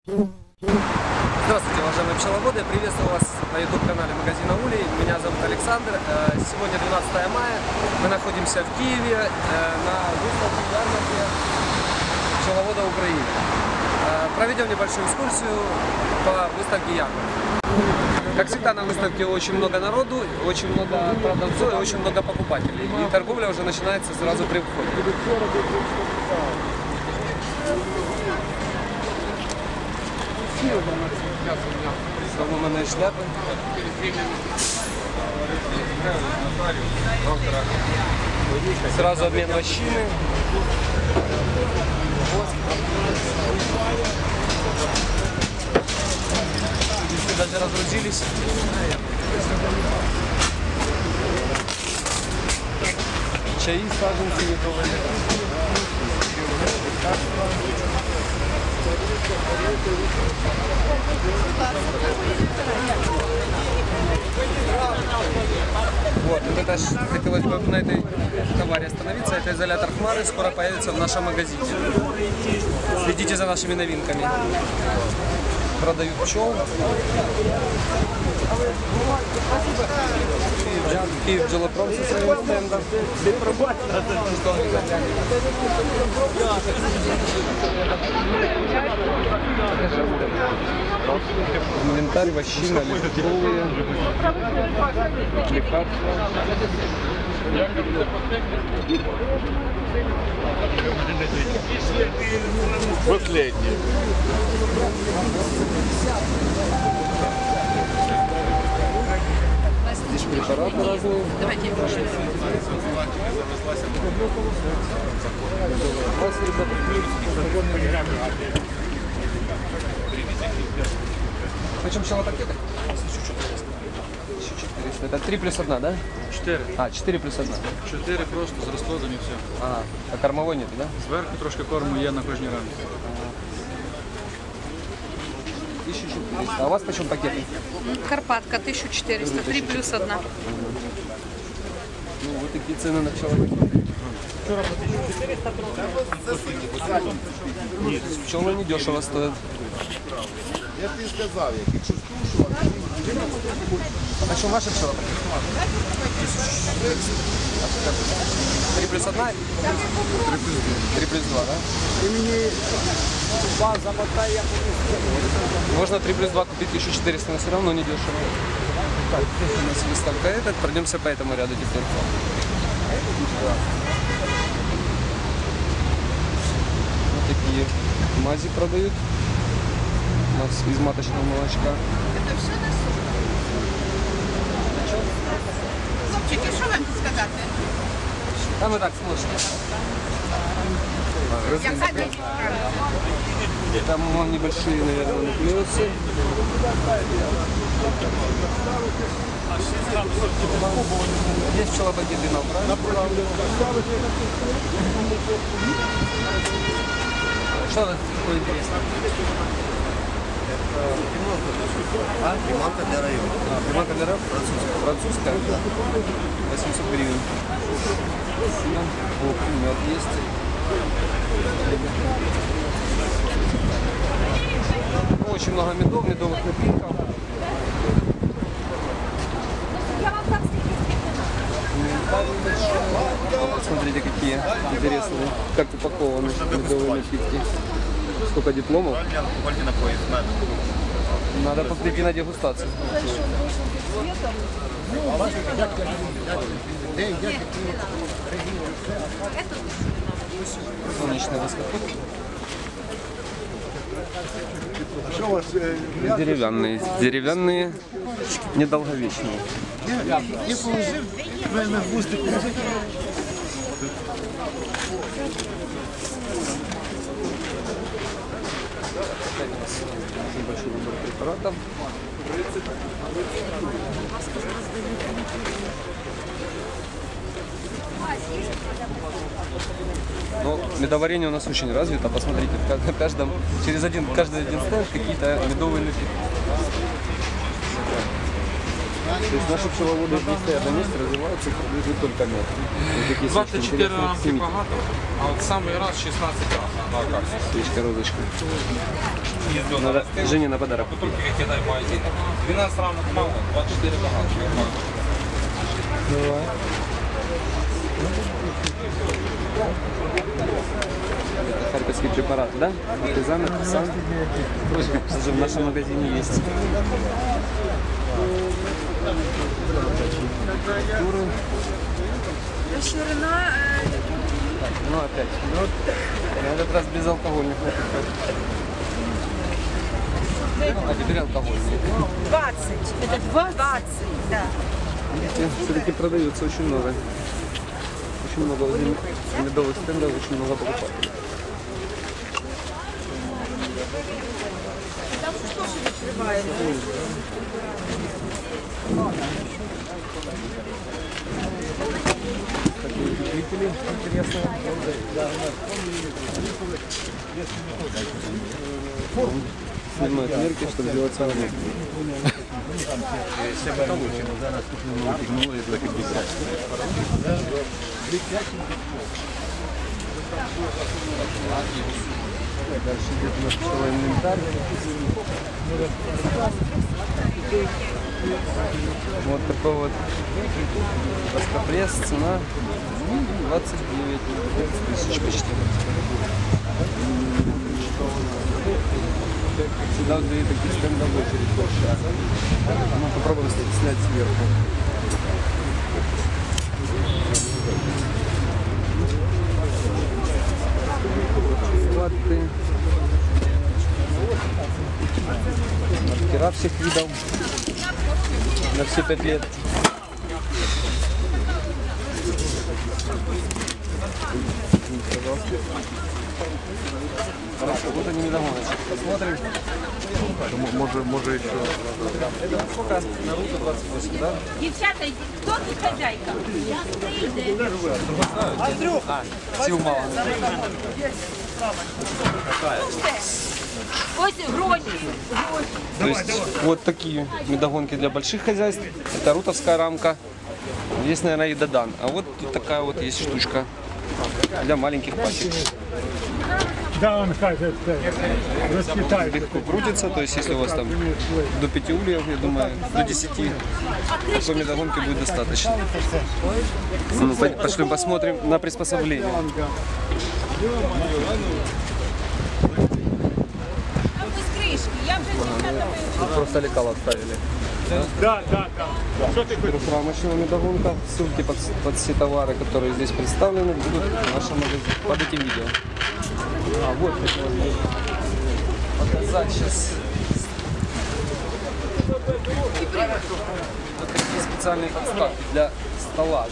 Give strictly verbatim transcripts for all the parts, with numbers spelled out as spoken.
Здравствуйте, уважаемые пчеловоды! Я приветствую вас на YouTube-канале магазина Улей. Меня зовут Александр. Сегодня двенадцатое мая. Мы находимся в Киеве на выставке ярмарки пчеловода Украины. Проведем небольшую экскурсию по выставке ярмарки. Как всегда, на выставке очень много народу, очень много продавцов и очень много покупателей. И торговля уже начинается сразу при входе. Соломаные шляпы. Сразу обмен вощины. Здесь даже разгрузились. Чаи саженцы готовы. Вот, вот это ж, хотелось бы на этой товаре остановиться. Это изолятор хмары, скоро появится в нашем магазине. Следите за нашими новинками. Продают пчел. Киев Бджолопром со своим стендом. Инвентарь, вощина, листовые, лекарства. Последний. Здесь препараты разные. Давайте я прошу. Почем пчелопакеты? тысяча четыреста. Это три плюс одна, да? Чотири. А, четыре плюс одна. Чотири просто з розкладом і все. Ага. А кормовой нет, да? Зверху трошки корму є на кожній рамці. тысяча четыреста. А у вас почем пакеты? Карпатка тысяча четыреста, три плюс одна. Ну, вот такие цены на пчелопакеты. Пчелы не дешево стоят. Я тобі сказав, якщо А что ваши пчелопакеты? Три плюс одна? Три плюс два, да? Можно три плюс два купить тысячу четыреста, но все равно не дешево. Так, здесь у нас выставка этот. Пройдемся по этому ряду теперь. Вот такие мази продают. У нас из маточного молочка. Хлопчики, що вам сказати? А мы так слушаем. Там вон небольшие, наверное, нуклеусы. Здесь пчелопакеты направлены. Что это такое интересное? А? Приманка для района. А, приманка для района? Французская. Французская? Да. восемьсот гривен. О, мед есть. Очень много медов, медовых напитков. Вот смотрите, какие интересные, как упакованы медовые напитки. Сколько дипломов. Надо прийти на дегустацию. Солнечный восход. Деревянные, деревянные, недолговечные. Не положив, на гвоздик. Небольшой выбор препаратов. Но медоварение у нас очень развито. Посмотрите, в каждом, через один, каждый один стенд какие-то медовые напитки. То есть наши пчеловоды не стоят на месте, развиваются, продают только мед. двадцять чотири рамки багато, а от самий раз шістнадцять разів. Свечка, розочка. Надо Жене на подарок купить. двенадцать равно мало, двадцать четыре багато. Давай. Это харьковский препарат, да? Артизан, артизан. Уже в нашем магазине есть. Туры. Ширина Ну опять. Ну, на этот раз безалкогольных напитков. А теперь алкогольный. двадцать. Это двадцать? Да. Видите, все-таки продается очень много. Очень много возле медовых стендов, очень много покупателей. Такие утеплители интересные. Снимают мерки, чтобы сделать самому. Дальше идет у нас пчеловой инвентарь. Вот такой вот раскопресс, цена двадцать девять тысяч почти. Всегда вот дают такие стендов в очередь больше. Ну, попробуем снять сверху. Латты. Маркера всех видов. На все пять лет. Пожалуйста. Хорошо, вот они недогоночки. Посмотрим. Може, може ще. Это сколько? Наруто двадцать восемь, да? Дівчата, хто тут хазяйка? А, сил мало. Ось гроші. То есть вот такие медогонки для больших хозяйств. Это рутовская рамка. Есть, наверное, и Додан. А вот тут такая вот есть штучка для маленьких пачек. Да, он хай расцветает. Легко крутится, то есть если у вас там до пяти ульев, я думаю, до десяти, такой медогонки будет достаточно. Ну, пошлем посмотрим на приспособление. А ви з кришки, я вже дівчата Тут просто лекала оставили. Да, да, да. Что ты хочешь? Рамочная медогонка. Ссылки под, под все товары, которые здесь представлены, будут в нашем магазине под этим видео. А, вот хотел показать сейчас. Вот такие специальные подставки для стола.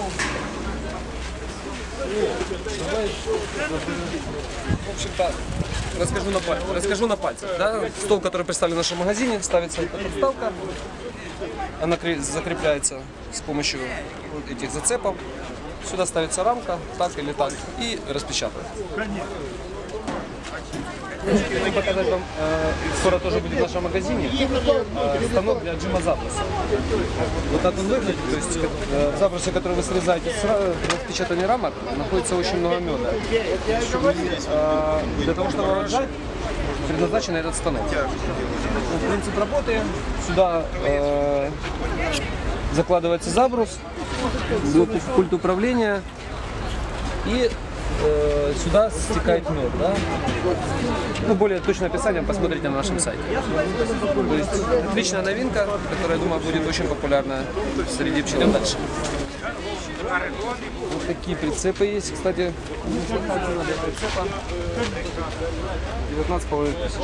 В общем-то, расскажу на, паль... расскажу на пальцах. Да? Стол, который представлен в нашем магазине, ставится эта подставка. Она закрепляется с помощью вот этих зацепов. Сюда ставится рамка, так или так, и распечатывается. Хочу показать вам, э, скоро тоже будет в нашем магазине, э, станок для отжима заброса. Вот так он выглядит, то есть э, в забросе, который вы срезаете с распечатания рамок, находится очень много меда. Э, для того, чтобы отжать, предназначен этот станок. Вот принцип работы: сюда э, закладывается заброс, пульт управления, и э, сюда стекает мед. Да? Ну, более точное описание посмотрите на нашем сайте. То есть отличная новинка, которая, я думаю, будет очень популярна среди пчелов дальше. Вот такие прицепы есть, кстати. Прицепа девятнадцать с половиной тысяч.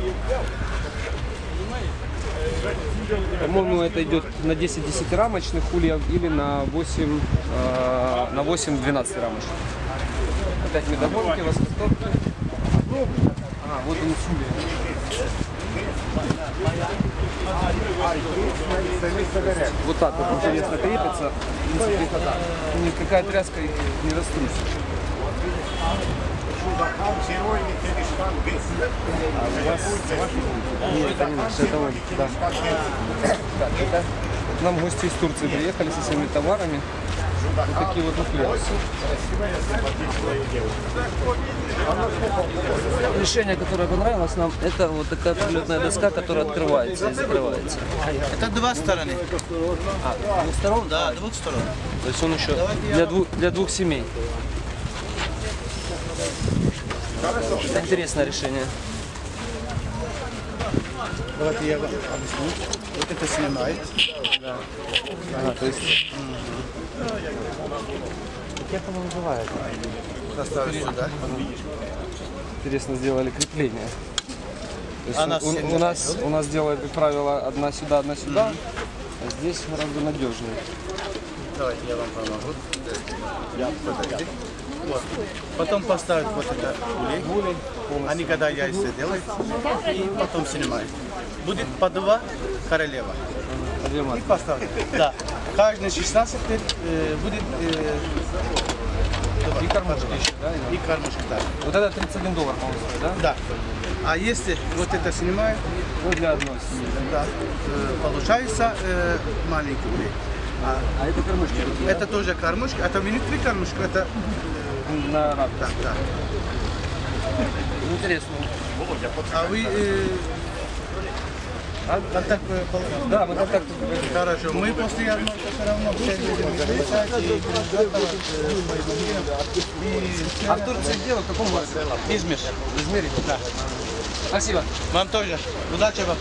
По-моему, это идет на десять десятирамочных ульев или на восемь, э, на восемь двенадцать рамочных. Опять медогонки, воскостовки. А, вот он с ульями. Вот так вот интересно крепится. Никакая тряска их не раструсит. А у вас... Нет, это не наш, это он. Да. Так, это... Нам гости из Турции приехали со своими товарами. Вот такие вот буклеты. Решение, которое понравилось нам, это вот такая прилетная доска, которая открывается и закрывается. Это два стороны. А, двух сторон? Да, двух сторон. То есть он еще для двух, для двух семей. Это интересное решение. Давайте я вам объясню. Вот это снимает. А, то есть Поставишь сюда. интересно сделали крепление. То есть Она у, у всем нас у нас делают, как правило, одна сюда, одна сюда, а здесь гораздо надежнее. Давайте я вам помогу. Я подожди. Вот. Потом поставят вот это улей. Они когда яйца делают, и потом снимают. Будет по два королева. Две И матки. поставят. Да. Каждый шестнадцать э, будет э, И кормушки еще, да? и кормушка. Да. Вот это тридцать один доллар, по-моему, стоит, да? Да. А если вот это снимают, Ну, для одной семьи. да, э, получается э, маленький улей. А А это кормушки такие, это тоже кормушка, это не три кормушки, это да? На рак. да, да. Интересно. А вы э, А? контакт э, пол- Да, мы контакты. Хорошо, мы после ярмарки все равно все будем писать и пережатывать, э, по изменениям. И А в Турции где? В каком городе? Измир. В Измире? Да. Спасибо. Вам тоже. Удачи вам.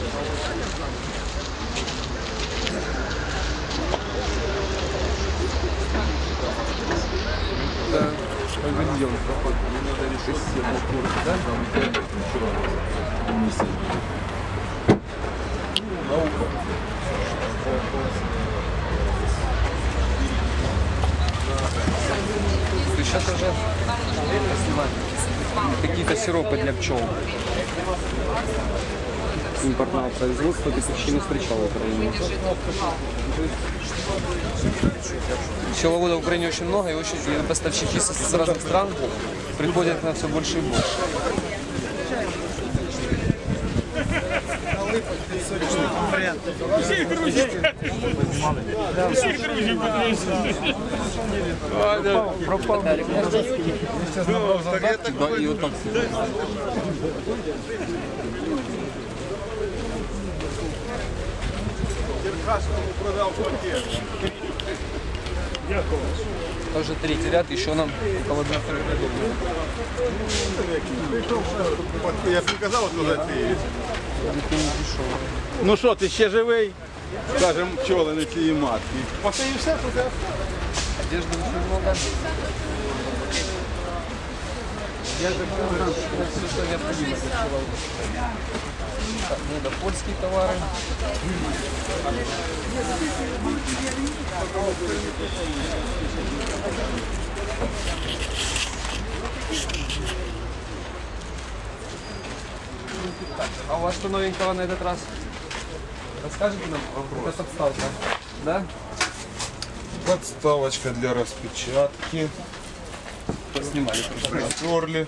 Ты сейчас уже снимаешь какие-то сиропы для пчел. Импортного производства, ты почти не встречал в Украине. Пчеловодов в Украине очень много, и, очень, и поставщики с, с разных стран приходят на все больше и больше. Всіх друзів. Всіх друзів підвезли. Пропал. Да, и вот так. Тоже третий ряд, еще нам около двух рядов. Я б не казав, що за ці. Ну що, ти ще живий? Скажем, пчоли на цій матки. Оце і все туди. Одежды очень много. Все, что необходимо для пчеловодов. Так, ну да, польские товары. А у вас что новенького на этот раз? Расскажите нам? Это подставка, да? Подставочка для распечатки. Снимали. Протерли.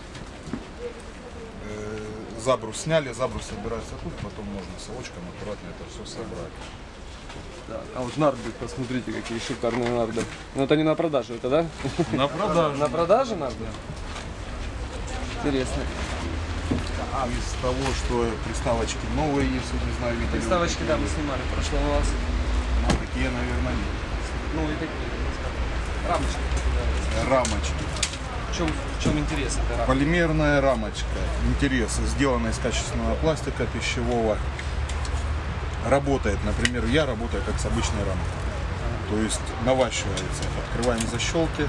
Э, Забрус сняли, забрус собирается тут, потом можно совочком аккуратно это все собрать. Так, а вот нарды, посмотрите, какие шикарные нарды. Но это не на продажу, это да? На продажу. На продажу нарды? Интересно. А из того, что приставочки новые есть, не знаю, видели. Приставочки, да, мы снимали в прошлом у вас. Ну, такие, наверное, есть. Ну и такие. Рамочки. Рамочки. В чем, в чем интерес этой рамки? Полимерная рамочка. Интерес. Сделана из качественного пластика пищевого. Работает, например, я работаю как с обычной рамкой. То есть наващивается. Открываем защелки.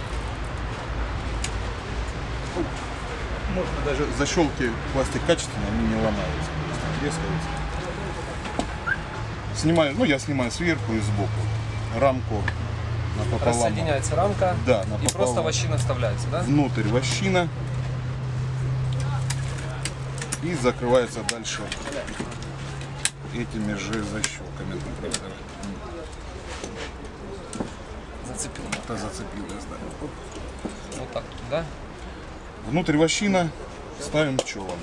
Можно даже защелки, пластик качественный, они не ломаются. Просто трескаются. Снимаю, ну я снимаю сверху и сбоку. Рамку напополам. Рассоединяется рамка Да, и напополам. просто вощина вставляется, да? Внутрь вощина. И закрывается дальше этими же защелками. Зацепил. Это зацепилось, да. Вот так, да? Внутрь вощина ставим пчелам.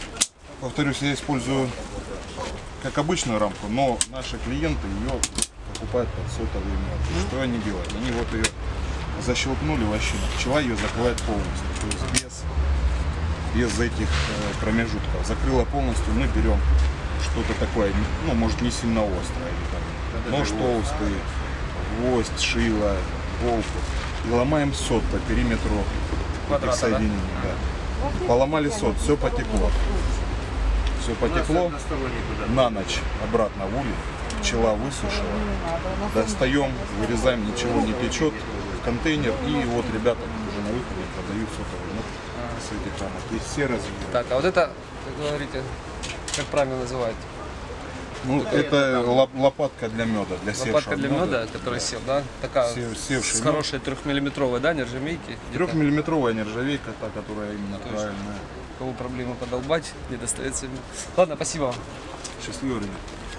Повторюсь, я использую как обычную рамку, но наши клиенты ее покупают под сотовый мед. Что они делают? Они вот ее защелкнули вообще, пчела ее закрывает полностью, то есть без, без этих э, промежутков. Закрыла полностью, мы берем что-то такое, ну, может, не сильно острое, или там, нож толстый, гвоздь, шило, болт, и ломаем сот по периметру этих соединений. Да. Поломали сот, все потекло. Все потекло, на ночь обратно в улей, пчела высушила, достаем, вырезаем, ничего не течет, в контейнер, и вот ребята уже на выходе продают сотовый мед с этих рамок. И все развивают. Так, а вот это, как говорите, как правильно называют? Ну, это лоп- лопатка для меда, для севшего Лопатка для меда, который сел, да? Такая Сев- севший с мед. хорошей трехмиллиметровой, да, нержавейки. Где-то. Трехмиллиметровая нержавейка, та, которая именно правильная. У кого проблемы подолбать, не достается. Ладно, спасибо вам. Счастливо, ребят.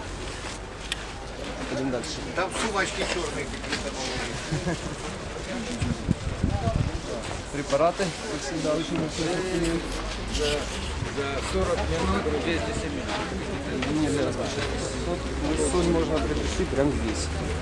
Пойдем дальше. Там сумочки черные какие-то. Препараты, как всегда, очень эффективные. За сорок минут двести семьдесят. Нельзя размешать. Соль, соль можно приобрести прямо здесь.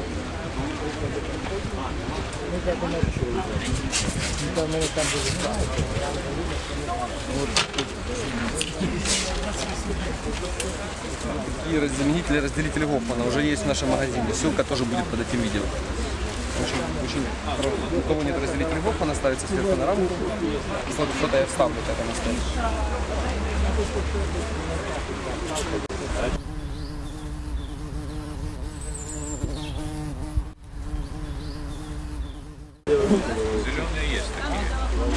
И разделители, разделители Гофмана уже есть в нашем магазине. Ссылка тоже будет под этим видео. Очень, очень просто. У кого нет разделителя Гофмана, ставится сверху на рамку. Что-то я вставлю, это на стол. Зеленые есть такие.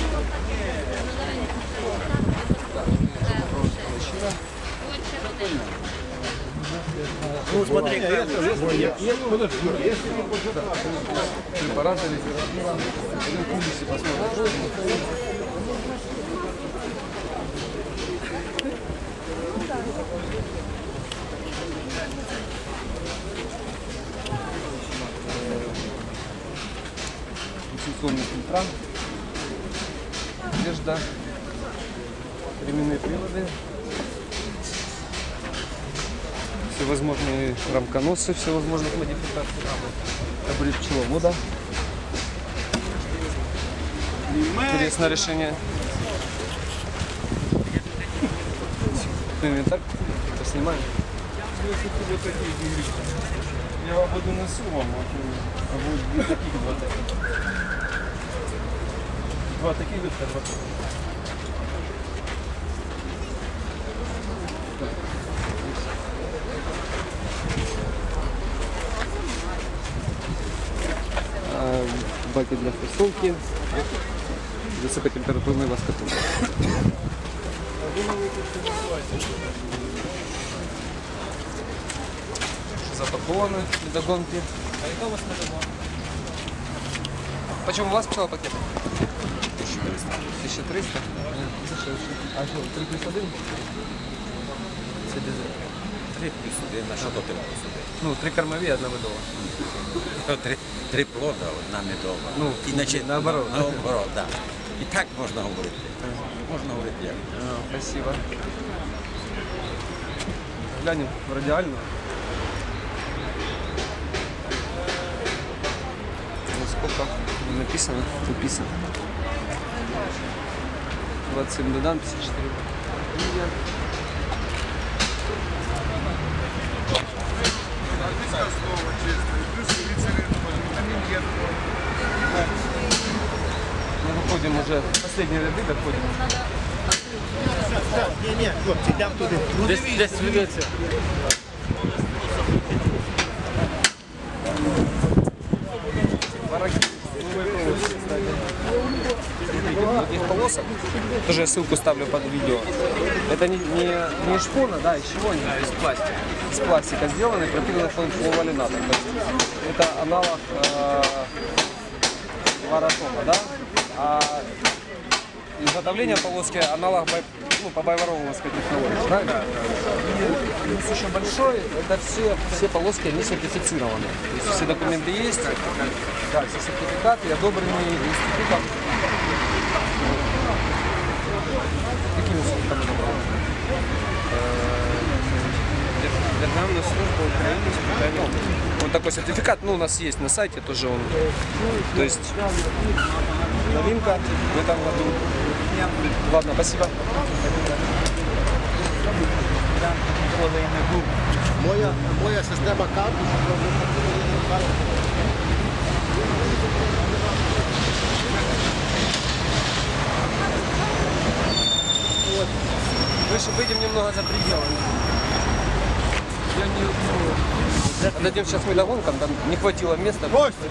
Ну, смотри, Препараты, литература. Пойдем в Тбилиси посмотрим. Инструкционные фильтра, одежда, временные приводы, всевозможные рамконосы, всевозможных модификаций рамок, таблиц пчеловода. Интересное решение. Инвентарь, поснимаем. Я вам буду несу вам, а будет две таких, два таких. Два таких, два таких. А, баки для фасовки, высокотемпературный воскотур. Запакованы недогонки. А это у вас недогон? Почему у вас пчела пакет? тысяча триста. тысяча триста? А что, три плюс один? Це без... Три плюс один, на що то три плюс один? Ну, три кормові, одна медова. Три, три плода, одна медова. Ну, Іначе наоборот. Наоборот, так. І так можна говорити. Можна говорити як. А, спасибо. Глянем в радиальную. Ну, сколько не написано? Написано. двадцать семь додан, пятьдесят четыре. Мы выходим уже, последние ряды доходим. Ні, ні, хлопці, йдемо туди. Десь, десь ведеться. Таких полосок. Тоже я ссылку ставлю под видео. Это не, не, не из шпона, да, из чего они? Из пластика. Из пластика сделаны, пропитаны флуоринатором. Это аналог э, варатома, да? А изготовление полоски аналог бай, ну, по байваровской технологии, правильно? И плюс еще большой, это все, все полоски, они сертифицированы. То есть все документы есть, да, все сертификаты, одобренные институтом. Какими институтами одобренные? Державная служба Украины с питанием. Вот такой такой сертификат, ну, у нас есть на сайте тоже он. То есть новинка в этом году. Ладно, спасибо. Моя, моя система карту. Выше выйдем немного за пределы. Я не... ну, Отойдем сейчас мы до гонкам, там не хватило места.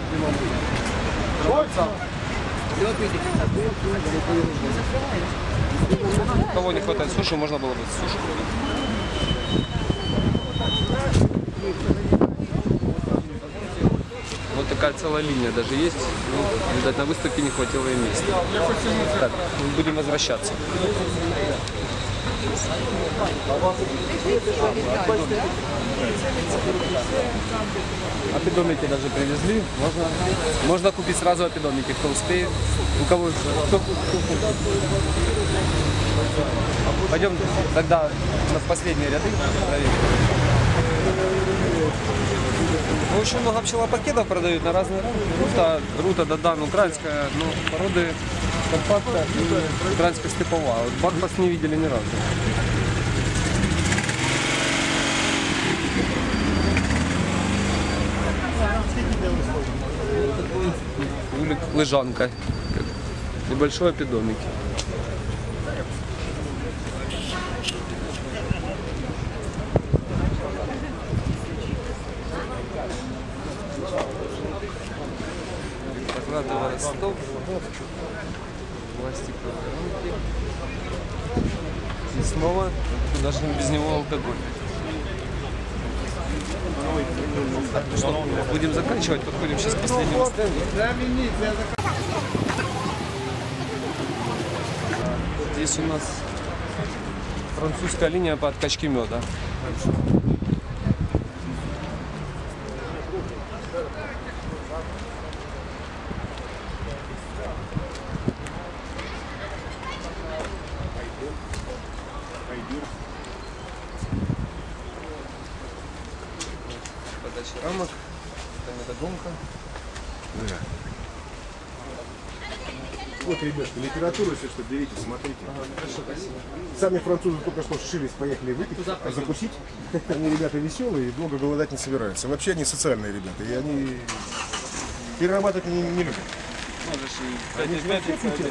Кого не хватает суши, можно было бы суши купить. Вот такая целая линия даже есть. Ну, видать, на выставке не хватило и места. Так, будем возвращаться. Апидомики даже привезли. Можно, можно купить сразу апидомики, кто успеет. У кого кто, Пойдем тогда на последние ряды проверим. Ну, очень много пчелопакетов продают на разные рамки. Рута, Рута, Дадан, украинская, ну, породы Карпатка и украинская степова. Вот Барбас не видели ни разу. Улик, лежанка. Небольшой апидомик. Покладывая Ростов. Пластиковые рамки. И снова даже без него алкоголь. Так, ну что, будем заканчивать, подходим сейчас к последнему стенду. Здесь у нас французская линия по откачке меда. Подача рамок, это метагонка. Да. Вот, ребятки, литературу, все, что берите, смотрите. Ага, хорошо, спасибо. Сами французы только что сшились, поехали выпить, а закусить. Они ребята веселые и долго голодать не собираются. Вообще они социальные ребята, и они перерабатывать не, не любят. Они же вообще кутят.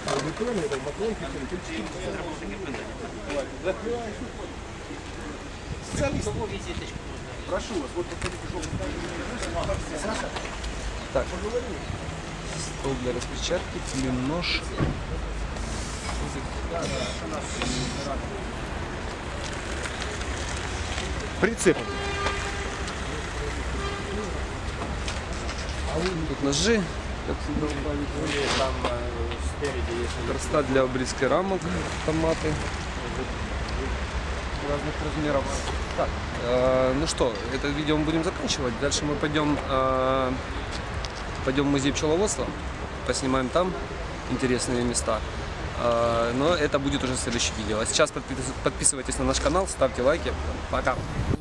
Прошу вас, вот подходите, Саша. Так, стол для распечатки, клин, нож. Прицеп. Тут ножи. Верста для обрезки рамок, томаты разных размеров. Так, э, ну что, это видео мы будем заканчивать. Дальше мы пойдем, э, пойдем в музей пчеловодства, поснимаем там интересные места. Э, но это будет уже в следующем видео. А сейчас подписывайтесь на наш канал, ставьте лайки. Пока!